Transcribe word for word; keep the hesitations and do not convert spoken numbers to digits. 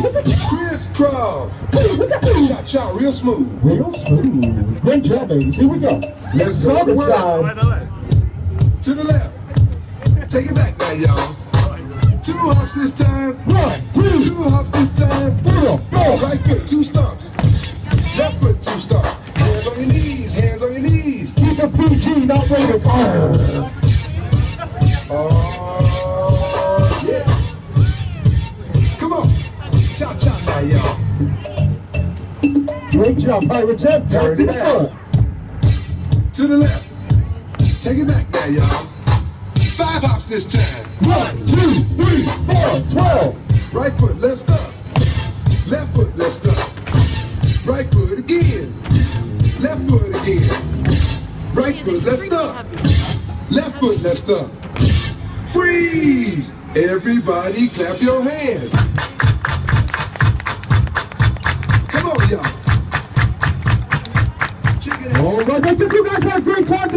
Crisscross. Chop, chop, real smooth. Real smooth. Great job, baby. Here we go. Let's go. Other Word. side. To the left. Take it back now, y'all. Two hops this time. One, two, Two hops this time. four, four. Right foot, two stomps. Left foot, two stomps. Hands on your knees. Hands on your knees. Keep it P G, not rated R. Oh, yeah. Come on. Chop, chop now, y'all. Great job, Pirates. Head back Turn to it the out. front. To the left. Take it back now, y'all. Five hops this time. One, two, three, four, twelve. Right foot, let's stop. Left foot, let's stop. Right foot again. Left foot again. Right foot, let's stop. Left foot, let's stop. Freeze! Everybody clap your hands. Come on, y'all. Chicken All right, let's you guys have a great time.